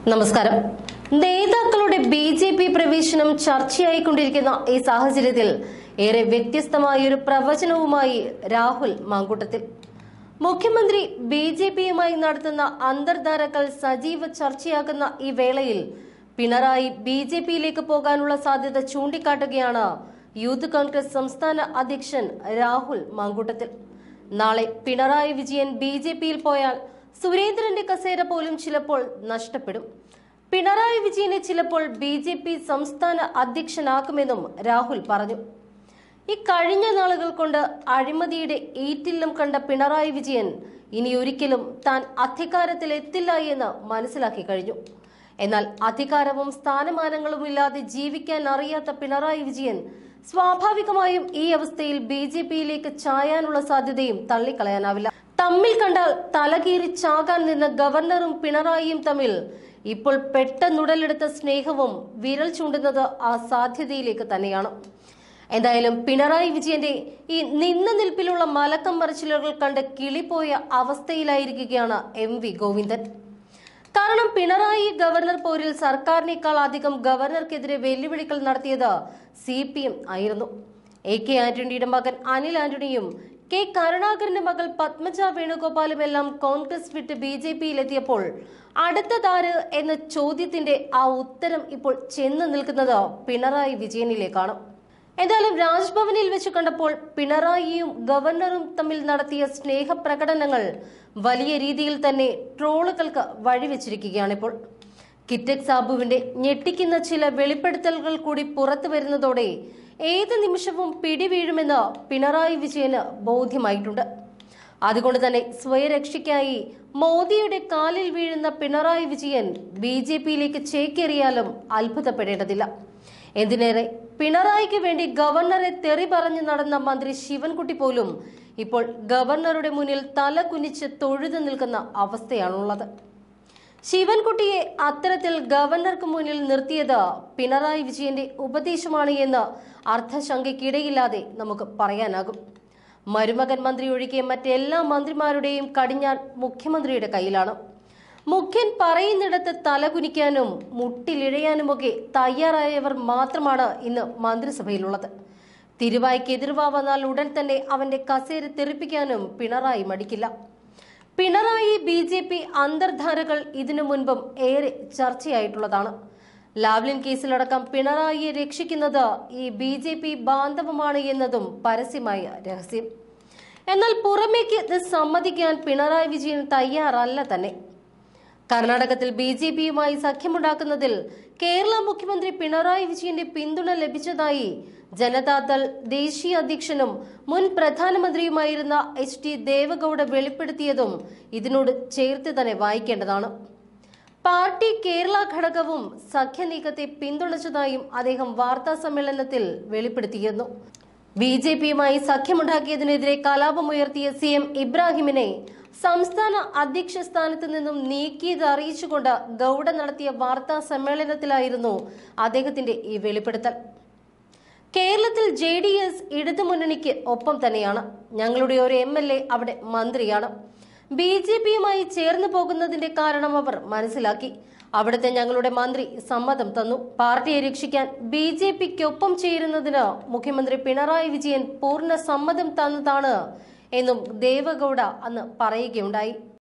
നമസ്കാരം. നേതാക്കളുടെ ബി.ജെ.പി. പ്രവേശനം ചർച്ചയായിക്കൊണ്ടിരിക്കുന്ന ഈ സാഹചര്യത്തിൽ ഏറെ വ്യത്യസ്തമായ ഒരു പ്രവചനവുമായി രാഹുൽ മാങ്കൂട്ടത്തിൽ. മുഖ്യമന്ത്രി ബി.ജെ.പിയുമായി നടത്തുന്ന അന്തർധാരകൾ സജീവ ചർച്ചയാകുന്ന ഈ വേളയിൽ പിണറായി ബി.ജെ.പിയിലേക്ക് പോകാനുള്ള സാധ്യത ചൂണ്ടിക്കാട്ടുകയാണ് യൂത്ത് കോൺഗ്രസ് സംസ്ഥാന അധ്യക്ഷൻ രാഹുൽ മാങ്കൂട്ടത്തിൽ. നാളെ പിണറായി വിജയൻ ബി.ജെ.പിയിൽ പോയാൽ സുരേന്ദ്രന്റെ കസേര പോലും ചിലപ്പോൾ നഷ്ടപ്പെടും. പിണറായി വിജയനെ ചിലപ്പോൾ ബി.ജെ.പി. സംസ്ഥാന അധ്യക്ഷനാക്കുമെന്നും രാഹുൽ പറഞ്ഞു. ഈ കഴിഞ്ഞ നാളുകൾ കൊണ്ട് അഴിമതിയുടെ ഈറ്റില്ലം കണ്ട പിണറായി വിജയൻ ഇനി ഒരിക്കലും താൻ അധികാരത്തിലെത്തില്ല എന്ന് മനസ്സിലാക്കി കഴിഞ്ഞു. എന്നാൽ അധികാരവും സ്ഥാനമാനങ്ങളും ഇല്ലാതെ ജീവിക്കാൻ അറിയാത്ത പിണറായി വിജയൻ സ്വാഭാവികമായും ഈ അവസ്ഥയിൽ ബി.ജെ.പിയിലേക്ക് ചായാനുള്ള സാധ്യതയും തള്ളിക്കളയാനാവില്ല. തമ്മിൽ കണ്ടാൽ തലകീറി ചാകാൻ നിന്ന ഗവർണറും പിണറായിയും തമ്മിൽ ഇപ്പോൾ പെട്ടെന്നുടലെടുത്ത സ്നേഹവും വിരൽ ചൂണ്ടുന്നത് ആ സാധ്യതയിലേക്ക് തന്നെയാണ്. എന്തായാലും പിണറായി വിജയന്റെ ഈ നിന്ന നിൽപ്പിലുള്ള മലക്കം മറിച്ചിലുകൾ കണ്ട് കിളിപ്പോയ അവസ്ഥയിലായിരിക്കുകയാണ് എം.വി. ഗോവിന്ദൻ. കാരണം പിണറായി ഗവർണർ പോരിൽ സർക്കാരിനേക്കാൾ അധികം ഗവർണർക്കെതിരെ വെല്ലുവിളികൾ നടത്തിയത് CPM ആയിരുന്നു. A.K. ആന്റണിയുടെ മകൻ അനിൽ ആന്റണിയും K. കരുണാകരന്റെ മകൾ പത്മജ വേണുഗോപാലുമെല്ലാം കോൺഗ്രസ് വിട്ട് ബി.ജെ.പിയിലെത്തിയപ്പോൾ അടുത്തതാര് എന്ന ചോദ്യത്തിന്റെ ആ ഉത്തരം ഇപ്പോൾ ചെന്ന് നിൽക്കുന്നത് പിണറായി വിജയനിലേക്കാണ്. എന്തായാലും രാജ്ഭവനിൽ വെച്ച് കണ്ടപ്പോൾ പിണറായിയും ഗവർണറും തമ്മിൽ നടത്തിയ സ്നേഹപ്രകടനങ്ങൾ വലിയ രീതിയിൽ തന്നെ ട്രോളുകൾക്ക് വഴിവെച്ചിരിക്കുകയാണിപ്പോൾ. കിറ്റക് സാബുവിന്റെ ഞെട്ടിക്കുന്ന ചില വെളിപ്പെടുത്തലുകൾ കൂടി പുറത്തു വരുന്നതോടെ ഏത് നിമിഷവും പിടിവീഴുമെന്ന് പിണറായി വിജയന് ബോധ്യമായിട്ടുണ്ട്. അതുകൊണ്ട് തന്നെ സ്വയരക്ഷയ്ക്കായി മോദിയുടെ കാലിൽ വീഴുന്ന പിണറായി വിജയൻ ബി.ജെ.പിയിലേക്ക് ചേക്കേറിയാലും അത്ഭുതപ്പെടേണ്ടതില്ല. എന്തിനേറെ പിണറായിക്ക് വേണ്ടി ഗവർണറെ തെറി പറഞ്ഞു നടന്ന മന്ത്രി ശിവൻകുട്ടി പോലും ഇപ്പോൾ ഗവർണറുടെ മുന്നിൽ തല കുനിച്ച് തൊഴുതു നിൽക്കുന്ന അവസ്ഥയാണുള്ളത്. ശിവൻകുട്ടിയെ അത്തരത്തിൽ ഗവർണർക്ക് മുന്നിൽ നിർത്തിയത് പിണറായി വിജയന്റെ ഉപദേശമാണ് എന്ന് അർത്ഥശങ്കയ്ക്കിടയില്ലാതെ നമുക്ക് പറയാനാകും. മരുമകൻ മന്ത്രി ഒഴികെ മറ്റെല്ലാ മന്ത്രിമാരുടെയും കടിഞ്ഞാൺ മുഖ്യമന്ത്രിയുടെ കയ്യിലാണ്. മുഖ്യൻ പറയുന്നിടത്ത് തലകുനിക്കാനും മുട്ടിലിഴയാനുമൊക്കെ തയ്യാറായവർ മാത്രമാണ് ഇന്ന് മന്ത്രിസഭയിലുള്ളത്. തിരുവായ്ക്ക് എതിർവാ വന്നാൽ ഉടൻ തന്നെ അവന്റെ കസേര തെറിപ്പിക്കാനും പിണറായി മടിക്കില്ല. പിണറായി ബി.ജെ.പി. അന്തർധാരകൾ ഇതിനു മുൻപും ഏറെ ചർച്ചയായിട്ടുള്ളതാണ്. ലാവ്ലിൻ കേസിലടക്കം പിണറായിയെ രക്ഷിക്കുന്നത് ഈ ബി.ജെ.പി. ബാന്ധവമാണ് എന്നതും പരസ്യമായ രഹസ്യം. എന്നാൽ പുറമേക്ക് ഇത് സമ്മതിക്കാൻ പിണറായി വിജയൻ തയ്യാറല്ല തന്നെ. കർണാടകത്തിൽ ബി.ജെ.പിയുമായി സഖ്യമുണ്ടാക്കുന്നതിൽ കേരള മുഖ്യമന്ത്രി പിണറായി വിജയന്റെ പിന്തുണ ലഭിച്ചതായി ജനതാദൾ ദേശീയ അധ്യക്ഷനും മുൻ പ്രധാനമന്ത്രിയുമായിരുന്ന H.D. ദേവഗൌഡ വെളിപ്പെടുത്തിയതും ഇതിനോട് ചേർത്ത് തന്നെ വായിക്കേണ്ടതാണ്. പാർട്ടി കേരള ഘടകവും സഖ്യനീക്കത്തെ പിന്തുണച്ചതായും അദ്ദേഹം വാർത്താ സമ്മേളനത്തിൽ വെളിപ്പെടുത്തിയിരുന്നു. ബി.ജെ.പിയുമായി സഖ്യമുണ്ടാക്കിയതിനെതിരെ കലാപമുയർത്തിയ CM ഇബ്രാഹിമിനെ സംസ്ഥാന അധ്യക്ഷ സ്ഥാനത്ത് നിന്നും നീക്കിയത് അറിയിച്ചുകൊണ്ട് ഗൌഡ നടത്തിയ വാർത്താ സമ്മേളനത്തിലായിരുന്നു അദ്ദേഹത്തിന്റെ ഈ വെളിപ്പെടുത്തൽ. കേരളത്തിൽ JDS ഇടതുമുന്നണിക്ക് ഒപ്പം തന്നെയാണ്. ഞങ്ങളുടെ ഒരു MLA അവിടെ മന്ത്രിയാണ്. ബി.ജെ.പിയുമായി ചേർന്ന് പോകുന്നതിന്റെ കാരണം അവർ മനസ്സിലാക്കി. അവിടുത്തെ ഞങ്ങളുടെ മന്ത്രി സമ്മതം തന്നു. പാർട്ടിയെ രക്ഷിക്കാൻ ബി.ജെ.പിക്കൊപ്പം ചേരുന്നതിന് മുഖ്യമന്ത്രി പിണറായി വിജയൻ പൂർണ്ണ സമ്മതം തന്നതാണ് എന്നും ദേവഗൌഡ അന്ന് പറയുകയുണ്ടായി.